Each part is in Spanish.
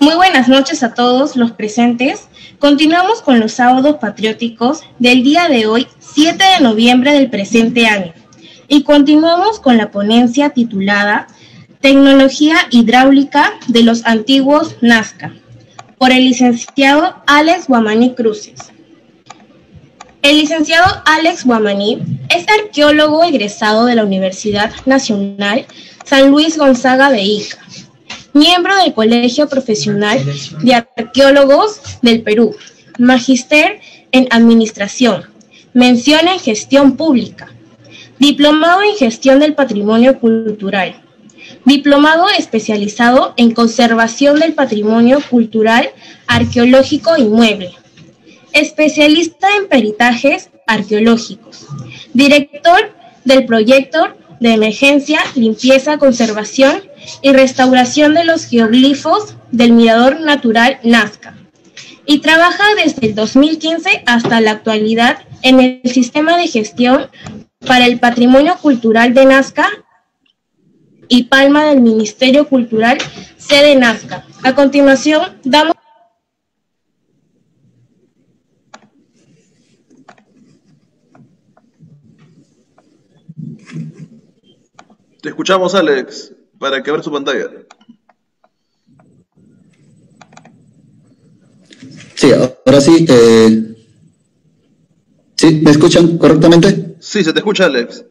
Muy buenas noches a todos los presentes. Continuamos con los sábados patrióticos del día de hoy, 7 de noviembre del presente año. Y continuamos con la ponencia titulada Tecnología hidráulica de los antiguos Nazca, por el licenciado Alex Guamaní Cruces. El licenciado Alex Guamaní es arqueólogo egresado de la Universidad Nacional San Luis Gonzaga de Ica, miembro del Colegio Profesional de Arqueólogos del Perú, magíster en Administración, mención en Gestión Pública, diplomado en Gestión del Patrimonio Cultural, diplomado especializado en Conservación del Patrimonio Cultural Arqueológico Inmueble, especialista en peritajes arqueológicos, director del proyecto de emergencia, limpieza, conservación y restauración de los geoglifos del Mirador Natural Nazca, y trabaja desde el 2015 hasta la actualidad en el Sistema de Gestión para el Patrimonio Cultural de Nazca y Palma del Ministerio Cultural, sede Nazca. A continuación, damos... Te escuchamos, Alex, para que abra su pantalla. Sí, ahora sí. ¿Sí? ¿Me escuchan correctamente? Sí, se te escucha, Alex.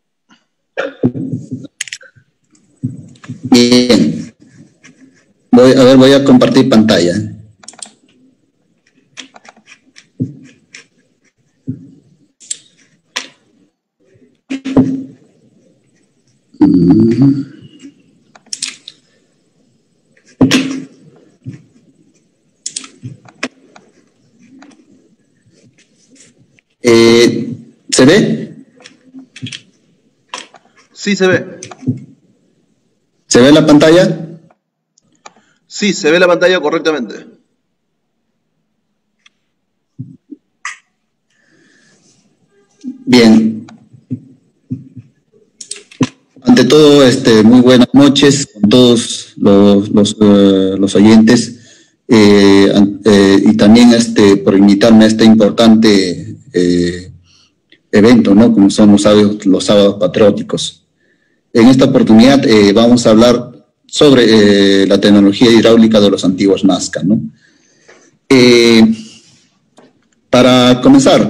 Bien. Voy a compartir pantalla. ¿Se ve? Sí, se ve. ¿Se ve la pantalla? Sí, se ve la pantalla correctamente. Bien. Ante todo, muy buenas noches con todos los oyentes y también por invitarme a este importante evento, ¿no? Como son los sábados patrióticos. En esta oportunidad vamos a hablar sobre la tecnología hidráulica de los antiguos Nazca, ¿no? Para comenzar,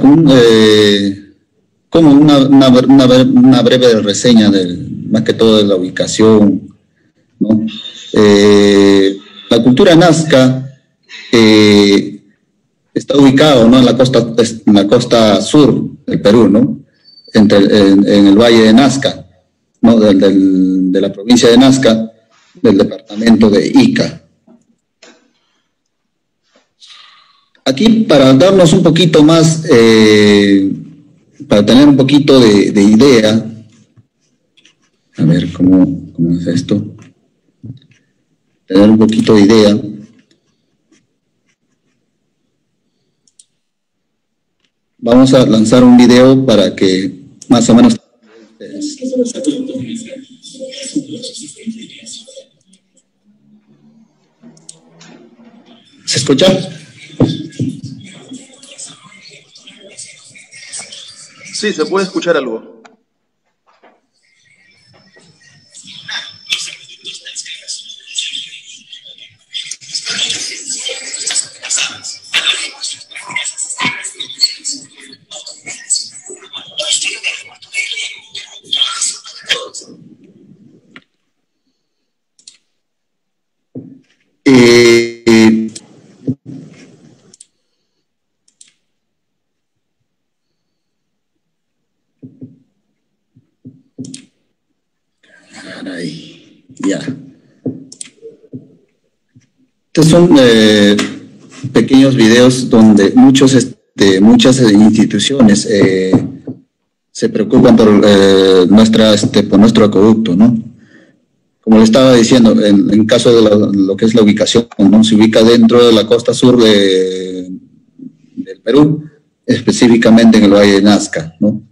como una breve reseña más que todo de la ubicación, ¿no? La cultura Nazca está ubicado, ¿no? en la costa sur del Perú, ¿no? en el valle de Nazca, ¿no? de la provincia de Nazca, del departamento de Ica. Aquí, para darnos un poquito más, para tener un poquito de idea, a ver cómo es esto, tener un poquito de idea. Vamos a lanzar un video para que más o menos... ¿Se escucha? Sí, se puede escuchar algo. Ya. Estos son pequeños videos donde muchas instituciones se preocupan por nuestro acueducto, ¿no? Como le estaba diciendo, en caso de lo que es la ubicación, ¿no? Se ubica dentro de la costa sur del Perú, específicamente en el Valle de Nazca, ¿no?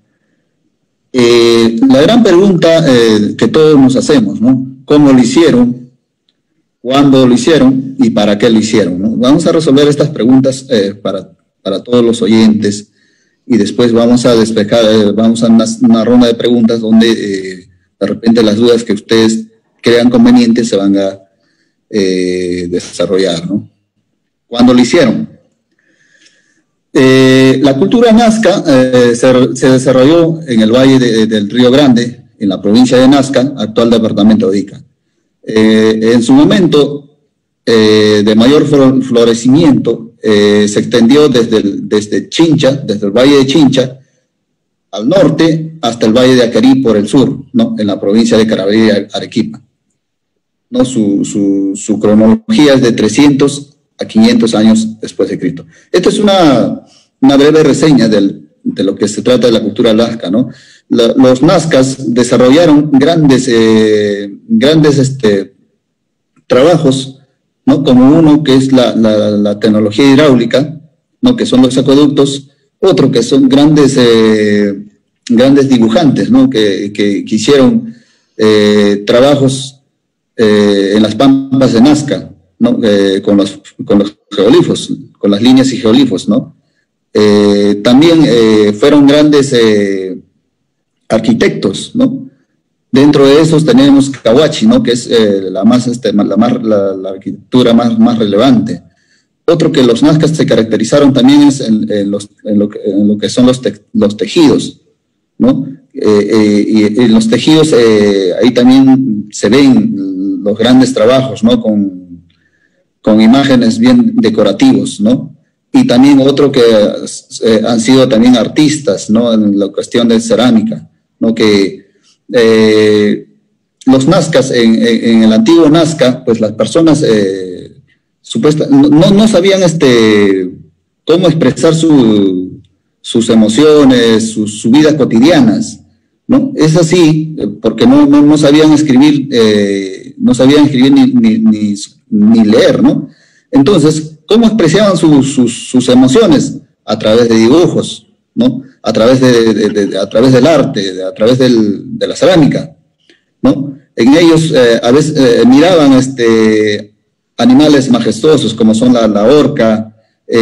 La gran pregunta que todos nos hacemos, ¿no? ¿Cómo lo hicieron? cuándo lo hicieron y para qué lo hicieron, ¿no? Vamos a resolver estas preguntas para todos los oyentes y después vamos a despejar, vamos a una ronda de preguntas donde de repente las dudas que ustedes crean convenientes se van a desarrollar, ¿no? ¿Cuándo lo hicieron? La cultura Nazca se desarrolló en el valle del Río Grande, en la provincia de Nazca, actual departamento de Ica. En su momento de mayor florecimiento, se extendió desde Chincha, desde el valle de Chincha, al norte, hasta el valle de Acarí por el sur, ¿no? En la provincia de Carabobo y Arequipa, ¿no? Su cronología es de 300 a 500 años después de Cristo. Esta es una breve reseña de lo que se trata de la cultura nazca, ¿no? Los nazcas desarrollaron grandes trabajos, ¿no? Como uno que es la tecnología hidráulica, ¿no? Que son los acueductos, otro que son grandes dibujantes, ¿no? Que hicieron trabajos en las pampas de Nazca, ¿no? Con los geoglifos, con las líneas y geoglifos, ¿no? También fueron grandes arquitectos, ¿no? Dentro de esos tenemos Cahuachi, ¿no? Que es la arquitectura más relevante. Otro que los nazcas se caracterizaron también es en lo que son los tejidos, ¿no? Y en los tejidos ahí también se ven los grandes trabajos, ¿no? Con imágenes bien decorativos, ¿no? Y también otro que han sido también artistas, ¿no? En la cuestión de cerámica, ¿no? Que los nazcas, en el antiguo Nazca, pues las personas no sabían cómo expresar sus emociones, sus vidas cotidianas, ¿no? Es así, porque no sabían escribir, ni leer, ¿no? Entonces, ¿cómo expresaban sus emociones? A través de dibujos, ¿no? A través del arte, a través de la cerámica, ¿no? En ellos a veces miraban animales majestuosos como son la orca,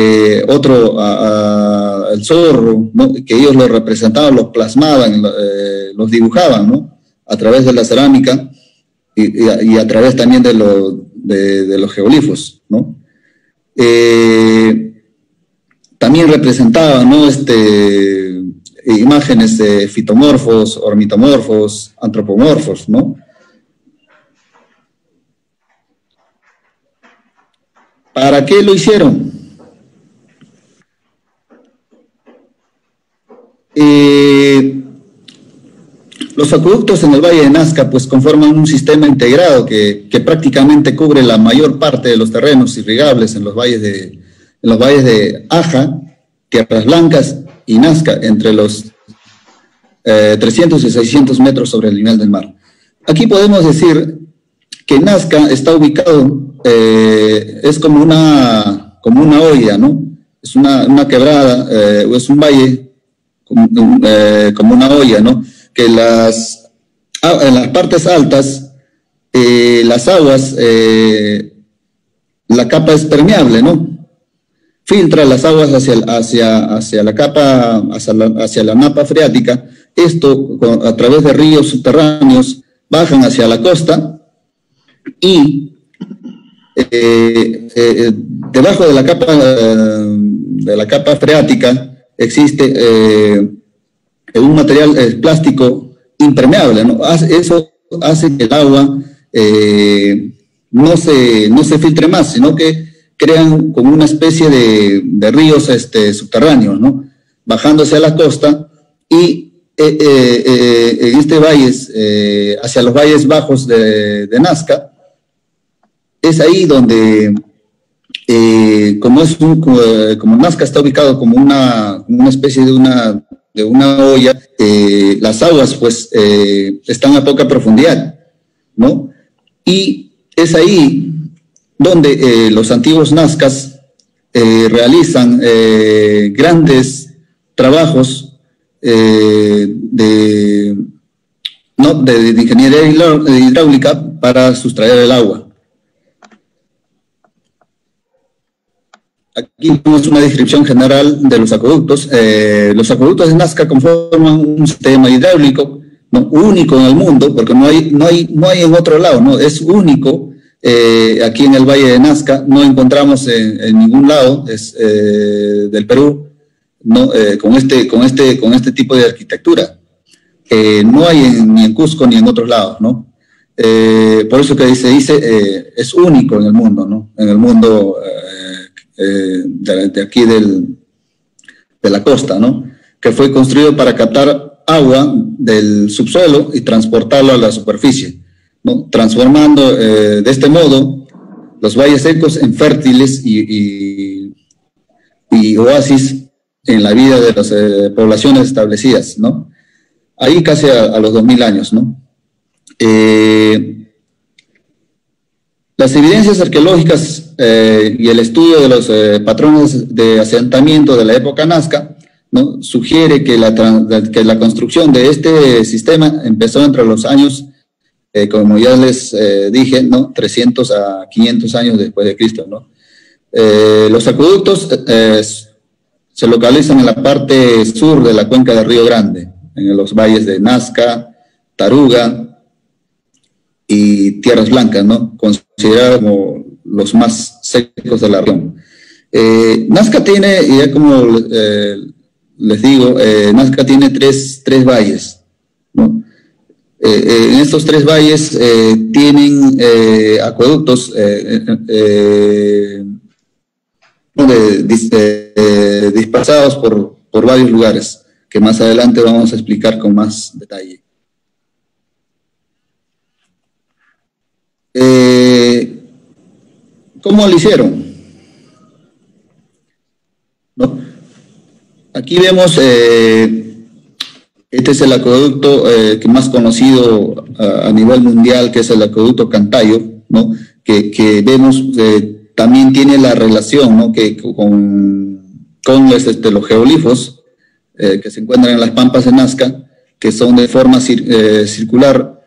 el zorro, ¿no? Que ellos lo representaban, los plasmaban, los dibujaban, ¿no? A través de la cerámica y a través también de los geoglifos, ¿no? También representaban, ¿no? Imágenes de fitomorfos, ornitomorfos, antropomorfos, ¿no? ¿Para qué lo hicieron? Los acueductos en el Valle de Nazca pues conforman un sistema integrado que prácticamente cubre la mayor parte de los terrenos irrigables en los valles de Aja, Tierras Blancas y Nazca, entre los 300 y 600 metros sobre el nivel del mar. Aquí podemos decir que Nazca está ubicado, es como una olla, ¿no? Es una quebrada, es un valle como una olla, ¿no? Que en las partes altas, las aguas, la capa es permeable, ¿no? Filtra las aguas hacia la capa, hacia la napa freática. Esto, a través de ríos subterráneos, bajan hacia la costa y debajo de la capa freática existe un material plástico impermeable, ¿no? Eso hace que el agua no se filtre más, sino que crean como una especie de ríos subterráneos, ¿no? Bajando hacia la costa y en valles, hacia los valles bajos de Nazca, es ahí donde, como Nazca está ubicado como una especie de una olla, las aguas pues están a poca profundidad, ¿no? Y es ahí donde los antiguos nazcas realizan grandes trabajos de ingeniería hidráulica para sustraer el agua, aquí tenemos una descripción general de los acueductos. Los acueductos de Nazca conforman un sistema hidráulico, ¿no?, único en el mundo, porque no hay en otro lado, ¿no? Es único. Aquí en el Valle de Nazca no encontramos en ningún lado del Perú, ¿no?, con este tipo de arquitectura. No hay ni en Cusco ni en otros lados, ¿no? Por eso que se dice es único en el mundo, ¿no? En el mundo de aquí de la costa, ¿no? Que fue construido para captar agua del subsuelo y transportarlo a la superficie, ¿no?, transformando de este modo los valles secos en fértiles y oasis en la vida de las poblaciones establecidas, ¿no? Ahí casi a los 2000 años, ¿no? Las evidencias arqueológicas y el estudio de los patrones de asentamiento de la época Nazca, ¿no?, sugiere que la construcción de este sistema empezó entre los años, como ya les dije, ¿no?, 300 a 500 años después de Cristo, ¿no? Los acueductos se localizan en la parte sur de la cuenca del Río Grande, en los valles de Nazca, Taruga y Tierras Blancas, ¿no?, considerados como los más secos de la región. Nazca tiene, ya como les digo, Nazca tiene tres valles, ¿no? En estos tres valles tienen acueductos dispersados por varios lugares, que más adelante vamos a explicar con más detalle. ¿Cómo lo hicieron? ¿No? Aquí vemos, este es el acueducto que más conocido a nivel mundial, que es el acueducto Cantayo, ¿no?, que vemos también tiene la relación, ¿no?, que con los geoglifos que se encuentran en las pampas de Nazca, que son de forma circular,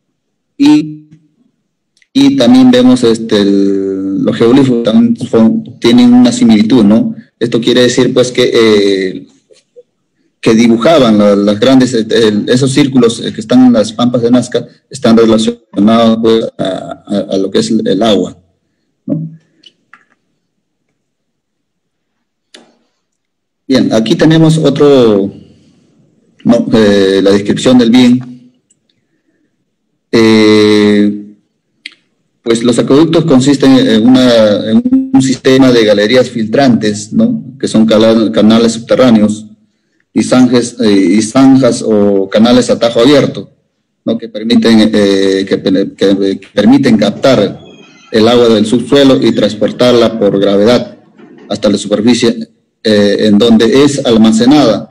y también vemos los geoglifos también tienen una similitud, ¿no? Esto quiere decir, pues, que dibujaban las grandes, esos círculos que están en las pampas de Nazca, están relacionados, pues, a lo que es el agua, ¿no? Bien, aquí tenemos otro, ¿no?, la descripción del bien. Pues los acueductos consisten en un sistema de galerías filtrantes, ¿no?, que son canales subterráneos y zanjas o canales a tajo abierto, ¿no?, que permiten captar el agua del subsuelo y transportarla por gravedad hasta la superficie, en donde es almacenada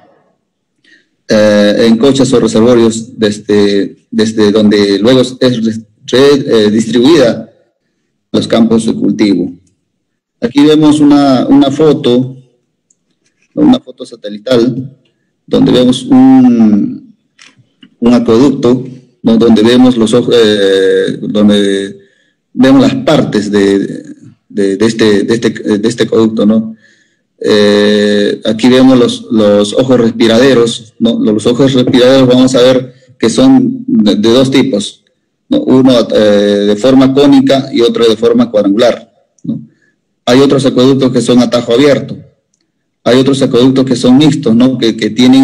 en cochas o reservorios, desde donde luego es distribuida a los campos de cultivo. Aquí vemos una foto satelital, donde vemos un acueducto, ¿no?, donde vemos donde vemos las partes de este acueducto, ¿no? Aquí vemos los ojos respiraderos, ¿no? Los ojos respiraderos vamos a ver que son de dos tipos, ¿no? Uno de forma cónica y otro de forma cuadrangular, ¿no? Hay otros acueductos que son a tajo abierto, hay otros acueductos que son mixtos, ¿no?, que tienen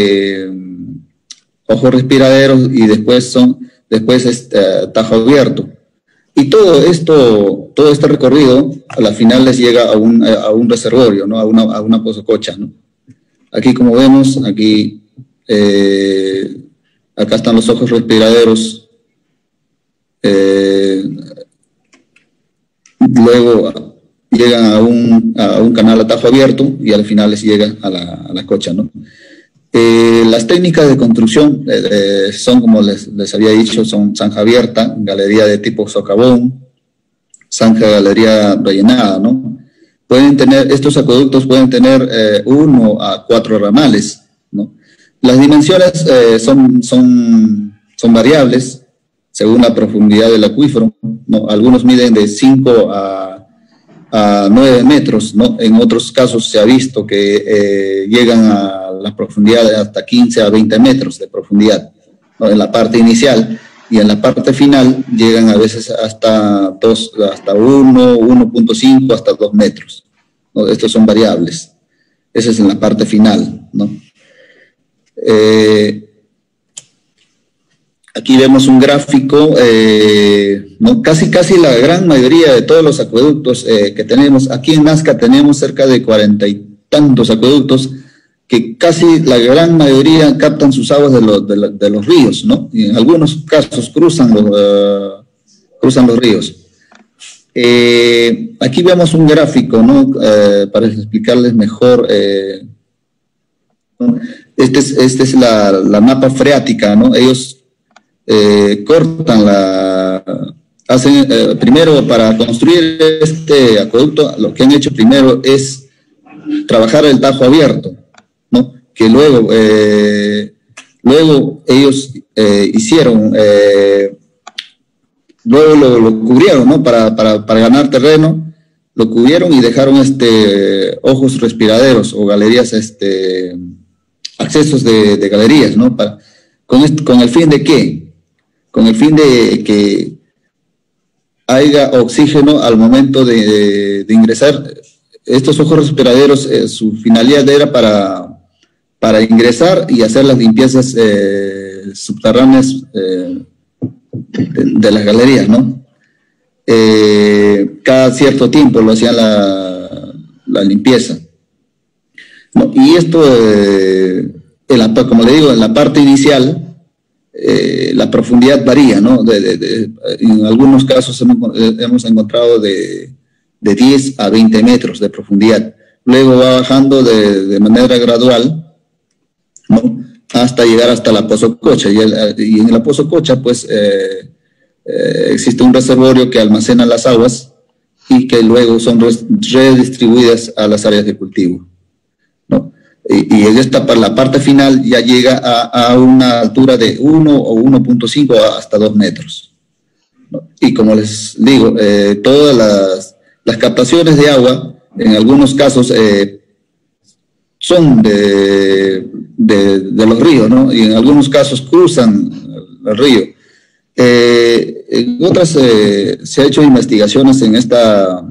ojos respiraderos y después tajo abierto. Y todo este recorrido, a la final les llega a un reservorio, ¿no?, a una pozococha, ¿no? Aquí, como vemos, acá están los ojos respiraderos. Luego llegan a un canal a tajo abierto y al final les llega a la cocha, ¿no? Las técnicas de construcción son, como les había dicho, son zanja abierta, galería de tipo socavón, zanja galería rellenada, ¿no? Estos acueductos pueden tener 1 a 4 ramales, ¿no? Las dimensiones son variables según la profundidad del acuífero, ¿no? Algunos miden de 5 a a 9 metros, ¿no? En otros casos se ha visto que llegan a la profundidad de hasta 15 a 20 metros de profundidad, ¿no? En la parte inicial, y en la parte final llegan a veces hasta 1, 1.5, hasta 2 metros, ¿no? Estos son variables. Esa es en la parte final, ¿no? Aquí vemos un gráfico, ¿no? Casi la gran mayoría de todos los acueductos que tenemos. Aquí en Nazca tenemos cerca de 40 y tantos acueductos que casi la gran mayoría captan sus aguas de los ríos, ¿no? Y en algunos casos cruzan los ríos. Aquí vemos un gráfico, ¿no? Para explicarles mejor. Esta es la mapa freática, ¿no? Ellos cortan primero para construir este acueducto, lo que han hecho primero es trabajar el tajo abierto, ¿no? Que luego ellos hicieron, luego lo cubrieron, ¿no? Para ganar terreno, lo cubrieron y dejaron ojos respiraderos o galerías, accesos de galerías, ¿no? ¿Con el fin de qué? Con el fin de que haya oxígeno al momento de ingresar. Estos ojos respiraderos, su finalidad era para ingresar y hacer las limpiezas subterráneas de las galerías, ¿no? Cada cierto tiempo lo hacían la limpieza, ¿no? Y esto, como le digo, en la parte inicial, la profundidad varía, ¿no? En algunos casos hemos encontrado de 10 a 20 metros de profundidad. Luego va bajando de manera gradual, ¿no? Hasta llegar hasta la Pozo Cocha. Y en la Pozo Cocha, pues, existe un reservorio que almacena las aguas y que luego son redistribuidas a las áreas de cultivo, ¿no? Y en la parte final ya llega a una altura de 1 o 1.5 hasta 2 metros, ¿no? Y como les digo, todas las captaciones de agua, en algunos casos, son de los ríos, ¿no? Y en algunos casos cruzan el río. En otras se ha hecho investigaciones en esta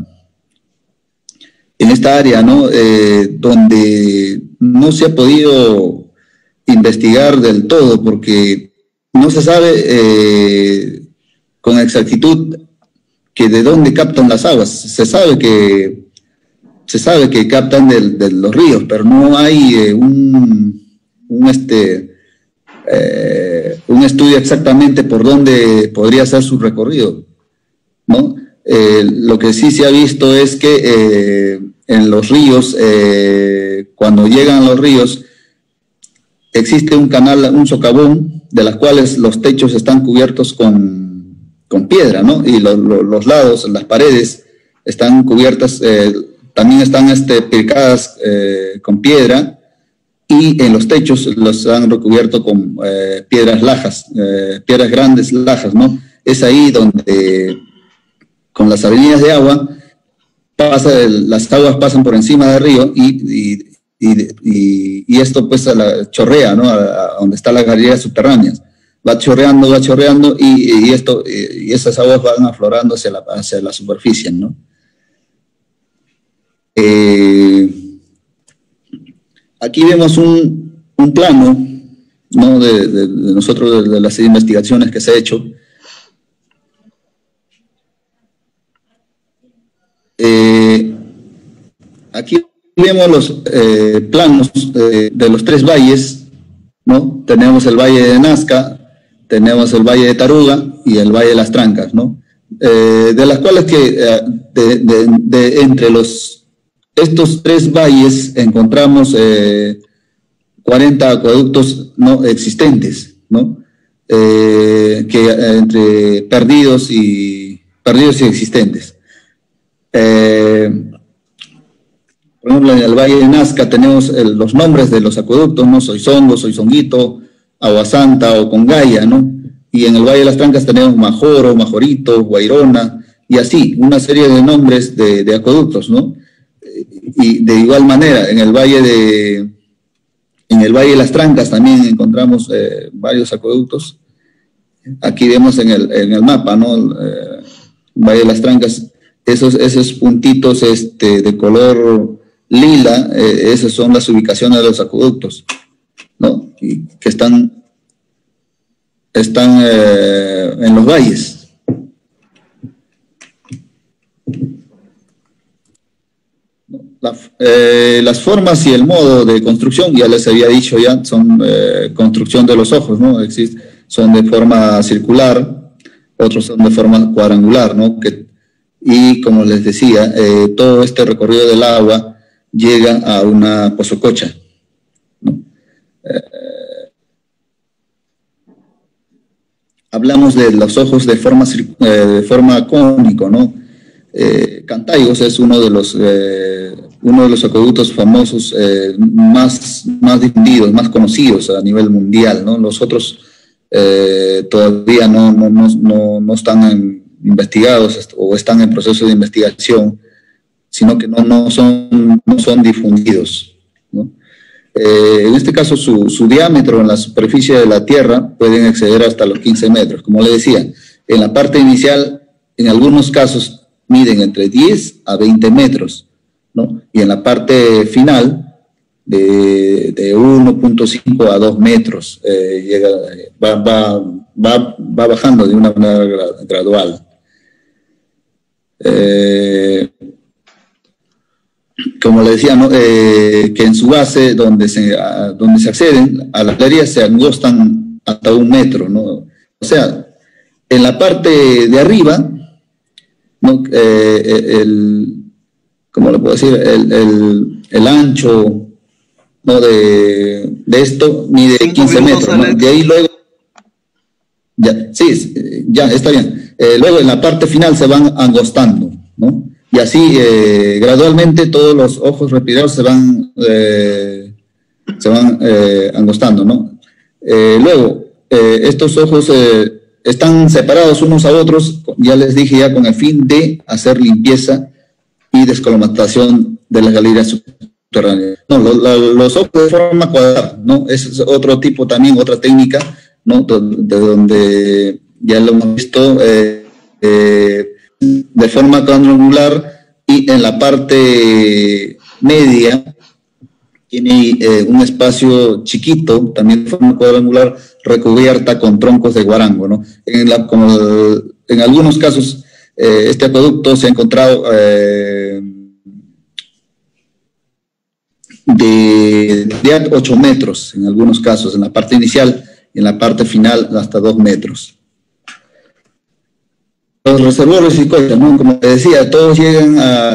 área, ¿no? Donde no se ha podido investigar del todo porque no se sabe con exactitud que de dónde captan las aguas. Se sabe que captan de los ríos, pero no hay un estudio exactamente por dónde podría ser su recorrido, ¿no? Lo que sí se ha visto es que en los ríos, cuando llegan a los ríos, existe un canal, un socavón, de las cuales los techos están cubiertos con piedra, ¿no? Y los lados, las paredes, están cubiertas, también están picadas con piedra, y en los techos los han recubierto con piedras lajas, piedras grandes lajas, ¿no? Es ahí donde, con las avenidas de agua, las aguas pasan por encima del río y esto pues chorrea, ¿no? A donde están las galerías subterráneas. Va chorreando y esas aguas van aflorando hacia la superficie, ¿no? Aquí vemos un plano, ¿no? de nosotros, de las investigaciones que se ha hecho. Aquí vemos los planos de los 3 valles, ¿no? Tenemos el Valle de Nazca, tenemos el Valle de Taruga y el Valle de las Trancas, ¿no? De las cuales entre estos 3 valles encontramos 40 acueductos no existentes, ¿no? Entre perdidos y existentes. Por ejemplo, en el Valle de Nazca tenemos los nombres de los acueductos, ¿no? Soizongo, Soizonguito, Agua Santa o Congaya, ¿no? Y en el Valle de las Trancas tenemos Majoro, Majorito, Guairona, y así, una serie de nombres de acueductos, ¿no? Y de igual manera, en el Valle de Las Trancas también encontramos varios acueductos. Aquí vemos en el mapa, ¿no? Valle de Las Trancas, esos puntitos de color lila, esas son las ubicaciones de los acueductos, ¿no? Y que están en los valles. Las formas y el modo de construcción, ya les había dicho ya, son construcción de los ojos, ¿no? Son de forma circular, otros son de forma cuadrangular, ¿no? Y como les decía, todo este recorrido del agua llega a una pozococha, ¿no? Hablamos de los ojos de forma cónico, ¿no? Cantayos es uno de los acueductos famosos más difundidos, más conocidos a nivel mundial, ¿no? Los otros todavía no están investigados o están en proceso de investigación, sino que no son difundidos, ¿no? En este caso, su diámetro en la superficie de la Tierra pueden exceder hasta los 15 metros. Como le decía, en la parte inicial, en algunos casos, miden entre 10 a 20 metros, ¿no? Y en la parte final, de 1.5 a 2 metros, va bajando de una manera gradual. Como le decía, ¿no? Que en su base, donde se acceden a las galerías, se angostan hasta 1 metro, ¿no? O sea, en la parte de arriba, ¿no? ¿Cómo le puedo decir? El ancho, ¿no? de esto mide 15 metros, ¿no? De ahí luego, ya está bien. Luego en la parte final se van angostando, ¿no? Y así gradualmente todos los ojos respiradores se van angostando, ¿no? Luego, estos ojos están separados unos a otros, ya les dije ya, con el fin de hacer limpieza y descolmatación de las galerías subterráneas. No, los ojos de forma cuadrada, ¿no? Es otro tipo también, otra técnica, ¿no? De donde ya lo hemos visto, de forma cuadrangular, y en la parte media tiene un espacio chiquito, también de forma cuadrangular, recubierta con troncos de guarango, ¿no? En algunos casos, este acueducto se ha encontrado de 8 metros, en algunos casos, en la parte inicial, y en la parte final hasta 2 metros. Los reservorios y cosas, ¿no? Como te decía, todos llegan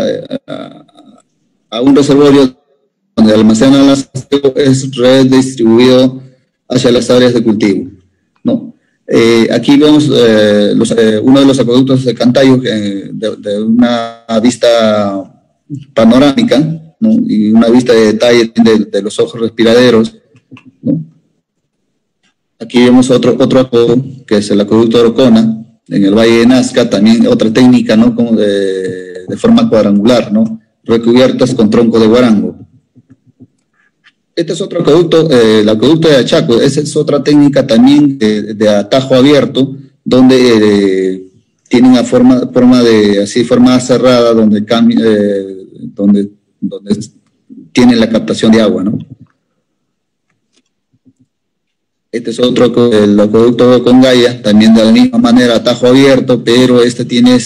a un reservorio donde almacenan las es redistribuido hacia las áreas de cultivo, ¿no? Aquí vemos uno de los acueductos de Cantayo de una vista panorámica, ¿no? Y una vista de detalle de los ojos respiraderos, ¿no? Aquí vemos otro acueducto, que es el acueducto de Orocona, en el Valle de Nazca, también otra técnica, ¿no? Como de forma cuadrangular, ¿no? Recubiertas con tronco de guarango. Este es otro acueducto, el acueducto de Achaco. Esa es otra técnica también de atajo abierto, donde tiene una forma cerrada, donde tiene la captación de agua, ¿no? Este es otro, el acueducto de Congaya, también de la misma manera, atajo abierto, pero este tiene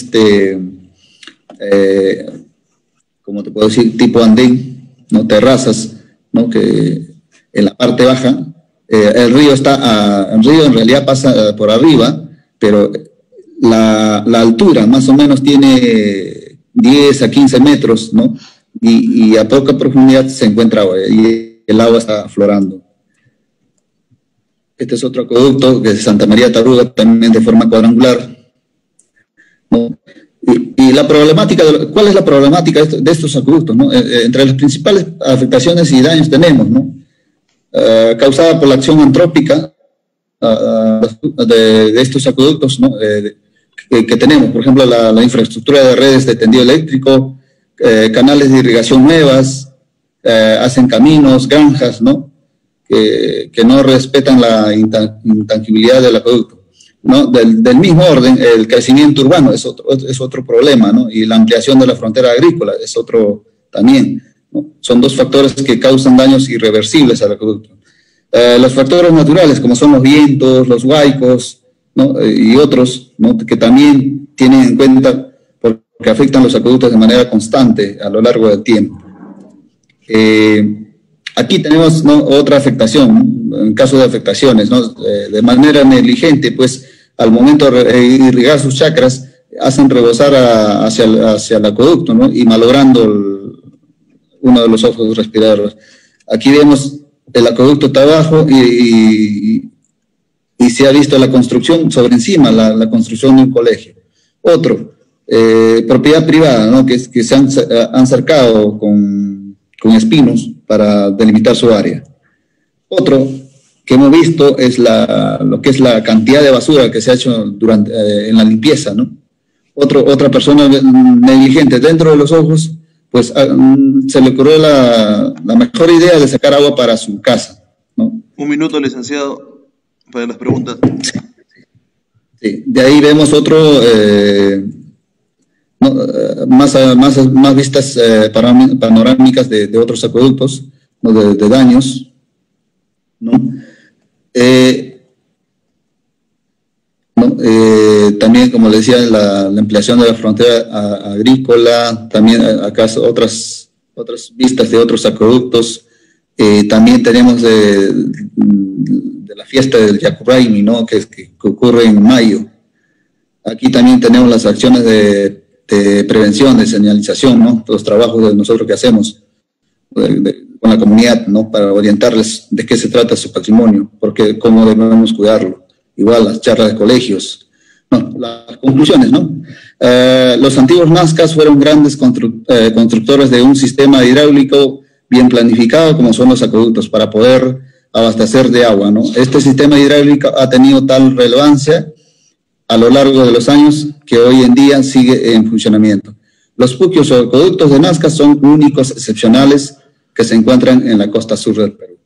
como te puedo decir, tipo andén, ¿no? Terrazas, ¿no? Que en la parte baja, el río en realidad pasa por arriba, pero la altura más o menos tiene 10 a 15 metros, ¿no? Y a poca profundidad se encuentra agua, y el agua está aflorando. Este es otro acueducto, que es Santa María Taruga, también de forma cuadrangular, ¿no? Y la problemática, ¿cuál es la problemática de estos acueductos, ¿no? Entre las principales afectaciones y daños tenemos, ¿no? Causada por la acción antrópica de estos acueductos, ¿no? que tenemos, por ejemplo, la infraestructura de redes de tendido eléctrico, canales de irrigación nuevas, hacen caminos, granjas, ¿no? Que no respetan la intangibilidad del acueducto, ¿no? Del mismo orden, el crecimiento urbano es otro problema, ¿no? Y la ampliación de la frontera agrícola es otro también, ¿no? Son dos factores que causan daños irreversibles al acueducto. Los factores naturales, como son los vientos, los huaicos, ¿no? Y otros, ¿no? Que también tienen en cuenta porque afectan los acueductos de manera constante a lo largo del tiempo. Aquí tenemos, ¿no?, otra afectación, ¿no? En caso de afectaciones, ¿no? De manera negligente, pues al momento de irrigar sus chacras, hacen rebosar hacia el acueducto, ¿no? Y malogrando uno de los ojos respiradores. Aquí vemos el acueducto está abajo y se ha visto la construcción sobre encima, la construcción de un colegio. Otro, propiedad privada, ¿no? que se han cercado con espinos para delimitar su área. Otro que hemos visto es lo que es la cantidad de basura que se ha hecho en la limpieza, ¿no? Otra persona negligente dentro de los ojos, pues se le ocurrió la mejor idea de sacar agua para su casa, ¿no? Un minuto, licenciado, para las preguntas. Sí. De ahí vemos otro, más vistas panorámicas de otros acueductos, ¿no? de daños, ¿no? También, como le decía, la ampliación de la frontera agrícola, también acaso otras vistas de otros acueductos. También tenemos de la fiesta del Yacuraimi, ¿no? que ocurre en mayo. Aquí también tenemos las acciones de prevención, de señalización, ¿no? Los trabajos de nosotros que hacemos con la comunidad, ¿no? Para orientarles de qué se trata su patrimonio, porque cómo debemos cuidarlo. Igual las charlas de colegios. No, las conclusiones, ¿no? Los antiguos nazcas fueron grandes constructores de un sistema hidráulico bien planificado, como son los acueductos, para poder abastecer de agua, ¿no? Este sistema hidráulico ha tenido tal relevancia a lo largo de los años que hoy en día sigue en funcionamiento. Los puquios o acueductos de Nazca son únicos, excepcionales, que se encuentran en la costa sur del Perú.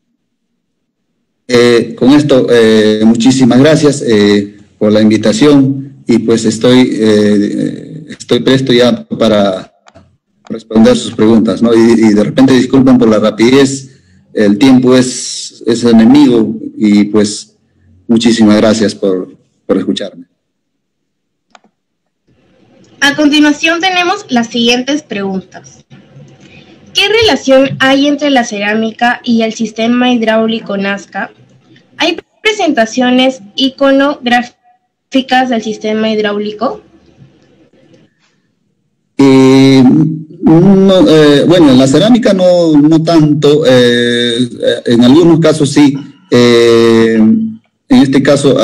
Con esto, muchísimas gracias por la invitación y pues estoy presto ya para responder sus preguntas, ¿no? Y de repente disculpen por la rapidez, el tiempo es enemigo y pues muchísimas gracias por escucharme. A continuación tenemos las siguientes preguntas. ¿Qué relación hay entre la cerámica y el sistema hidráulico Nazca? ¿Hay presentaciones iconográficas del sistema hidráulico? Bueno, en la cerámica no tanto, en algunos casos sí. En este caso,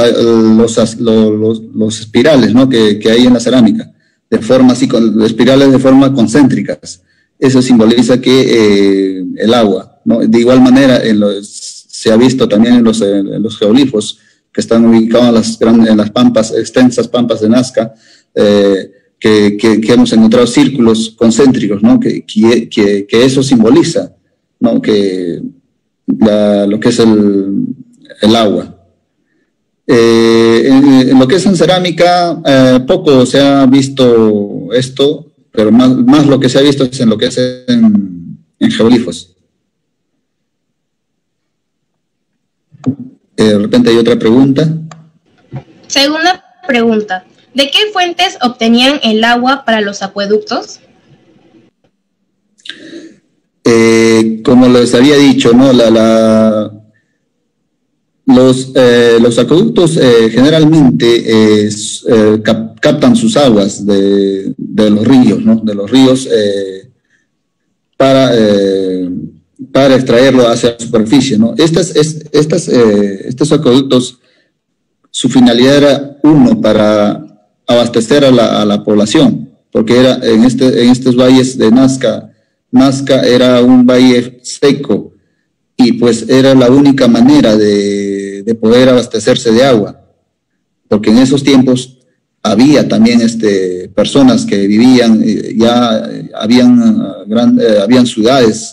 los espirales, ¿no? que hay en la cerámica, espirales de forma concéntricas. Eso simboliza que el agua, ¿no? De igual manera, se ha visto también en los geoglifos que están ubicados en las pampas, extensas pampas de Nazca, que hemos encontrado círculos concéntricos, ¿no? que eso simboliza, ¿no? que lo que es el agua. En lo que es en cerámica, poco se ha visto esto, pero más lo que se ha visto es en lo que es en geoglifos. De repente hay otra pregunta. Segunda pregunta. ¿De qué fuentes obtenían el agua para los acueductos? Como les había dicho, ¿no? Los acueductos generalmente captan sus aguas de los ríos, ¿no? De los ríos para extraerlo hacia la superficie, ¿no? Estos acueductos, su finalidad era, uno, para abastecer a la población, porque en estos valles de Nazca era un valle seco, y pues era la única manera de poder abastecerse de agua, porque en esos tiempos había también personas que vivían, habían ciudades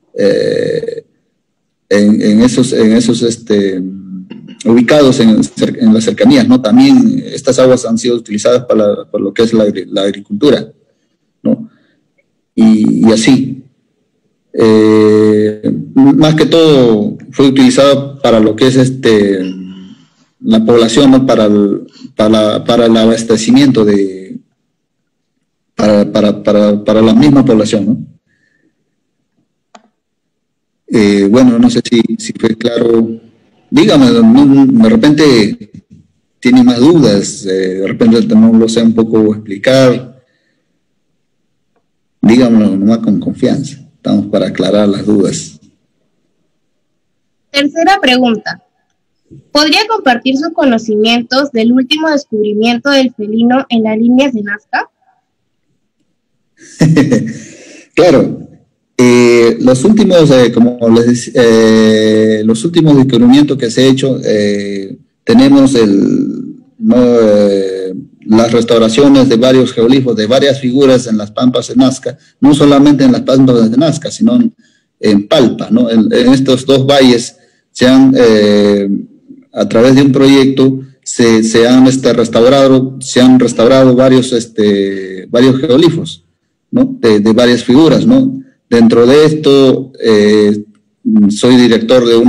ubicados en las cercanías, ¿no? También estas aguas han sido utilizadas para lo que es la agricultura, ¿no? Y así. Más que todo fue utilizado para lo que es la población, ¿no? para el abastecimiento para la misma población, ¿no? Bueno, no sé si fue claro. Dígame, de repente tiene más dudas, de repente no lo sé un poco explicar. Dígamelo nomás con confianza. Estamos para aclarar las dudas. Tercera pregunta. ¿Podría compartir sus conocimientos del último descubrimiento del felino en las líneas de Nazca? Claro. Los últimos, los últimos descubrimientos que se ha hecho, tenemos las restauraciones de varios geoglifos, de varias figuras en las pampas de Nazca, no solamente en las pampas de Nazca, sino en Palpa, ¿no? En estos dos valles se han, a través de un proyecto, se han restaurado varios geoglifos, ¿no? De varias figuras, ¿no? Dentro de esto, soy director de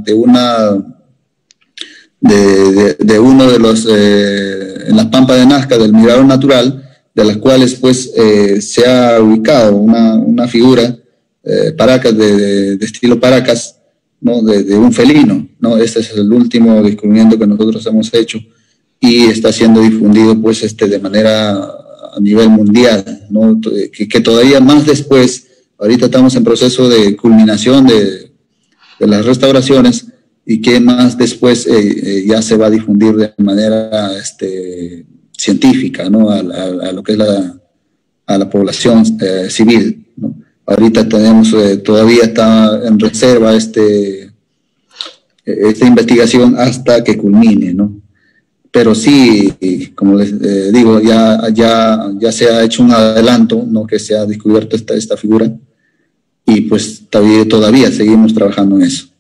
uno de los, en las pampas de Nazca, del Mirador Natural, de las cuales pues se ha ubicado una figura, Paracas, de estilo Paracas, ¿no? De un felino, ¿no? Este es el último descubrimiento que nosotros hemos hecho y está siendo difundido pues de manera a nivel mundial, ¿no? Que todavía más después, ahorita estamos en proceso de culminación de las restauraciones, y que más después ya se va a difundir de manera científica, ¿no? A lo que es a la población civil, ¿no? Ahorita tenemos, todavía está en reserva esta investigación hasta que culmine, ¿no? Pero sí, como les digo, ya se ha hecho un adelanto, ¿no? Que se ha descubierto esta figura, y pues todavía seguimos trabajando en eso.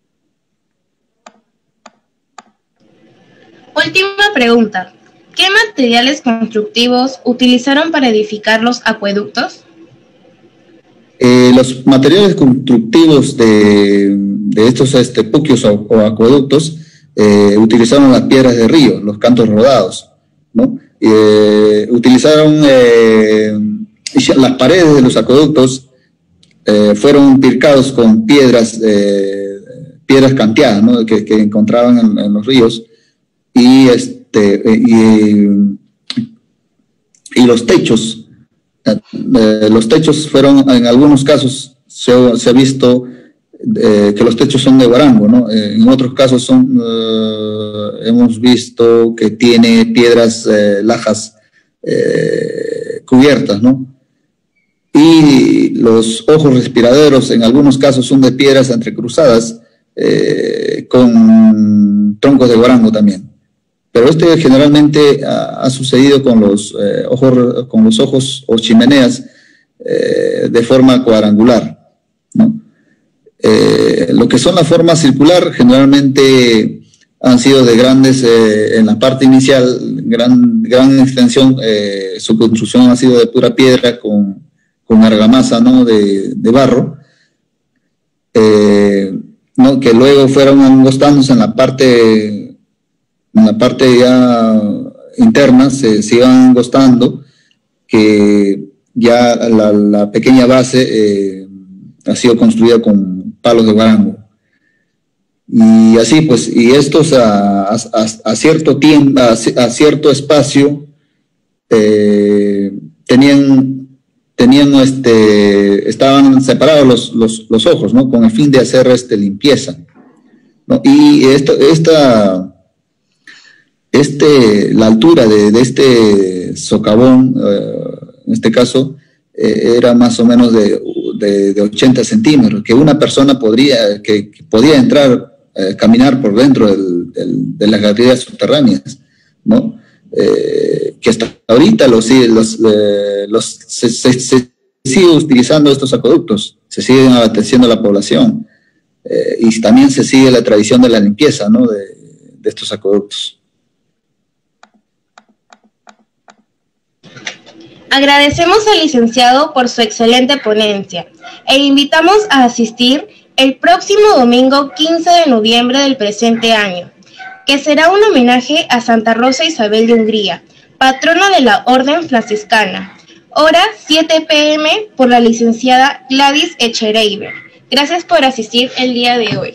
Última pregunta. ¿Qué materiales constructivos utilizaron para edificar los acueductos? Los materiales constructivos de estos puquios o acueductos utilizaron las piedras de río, los cantos rodados, ¿no? Utilizaron las paredes de los acueductos, fueron pircados con piedras canteadas, ¿no? que encontraban en los ríos, y los techos. Los techos fueron, en algunos casos se ha visto que los techos son de guarango, ¿no? En otros casos hemos visto que tiene piedras, lajas cubiertas, ¿no? Y los ojos respiraderos en algunos casos son de piedras entrecruzadas con troncos de guarango también. Pero generalmente ha sucedido con los ojos o chimeneas de forma cuadrangular, ¿no? Lo que son la forma circular generalmente han sido de grandes, en la parte inicial, gran extensión, su construcción ha sido de pura piedra con argamasa, ¿no? de barro, ¿no? Que luego fueron angostándose en la parte ya interna, se iban angostando, que ya la pequeña base ha sido construida con palos de guarango. Y así pues, y estos a cierto tiempo, a cierto espacio, estaban separados los ojos, ¿no? Con el fin de hacer limpieza, ¿no? Y la altura de este socavón, en este caso, era más o menos de 80 centímetros, que una persona podía entrar, caminar por dentro de las galerías subterráneas, ¿no? que hasta ahorita se sigue utilizando estos acueductos, se siguen abasteciendo a la población, y también se sigue la tradición de la limpieza, ¿no?, de estos acueductos. Agradecemos al licenciado por su excelente ponencia e invitamos a asistir el próximo domingo 15 de noviembre del presente año, que será un homenaje a Santa Rosa Isabel de Hungría, patrona de la Orden Franciscana. Hora 7 p.m. por la licenciada Gladys Echereiber. Gracias por asistir el día de hoy.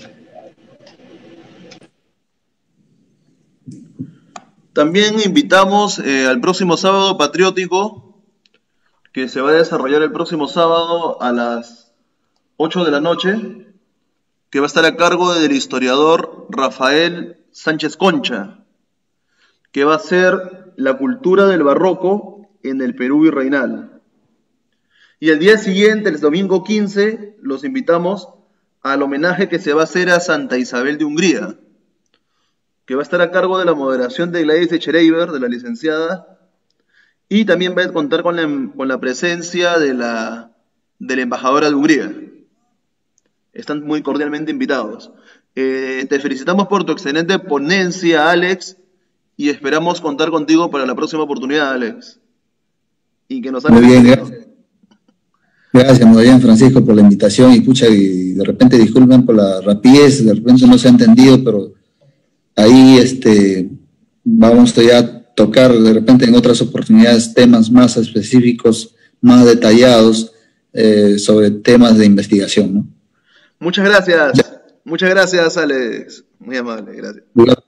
También invitamos al próximo sábado patriótico, que se va a desarrollar el próximo sábado a las 8 de la noche, que va a estar a cargo del historiador Rafael Sánchez Concha, que va a ser la cultura del barroco en el Perú virreinal. Y el día siguiente, el domingo 15, los invitamos al homenaje que se va a hacer a Santa Isabel de Hungría, que va a estar a cargo de la moderación de Gladys Echereiber, de la licenciada, y también va a contar con la presencia de la embajadora de Hungría. Están muy cordialmente invitados. Te felicitamos por tu excelente ponencia, Alex, y esperamos contar contigo para la próxima oportunidad, Alex. Y que nos hagas... Muy bien, gracias. Gracias, muy bien, Francisco, por la invitación, y pucha, y de repente disculpen por la rapidez, de repente no se ha entendido, pero ahí vamos a ya tocar de repente en otras oportunidades temas más específicos, más detallados, sobre temas de investigación, ¿no? Muchas gracias, Alex. Muy amable, gracias.